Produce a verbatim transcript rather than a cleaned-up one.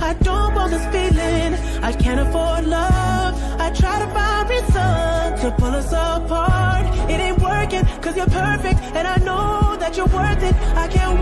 I don't want this feeling. I can't afford love. I try to find reason to pull us apart. It ain't working, cause you're perfect, and I know that you're worth it. I can't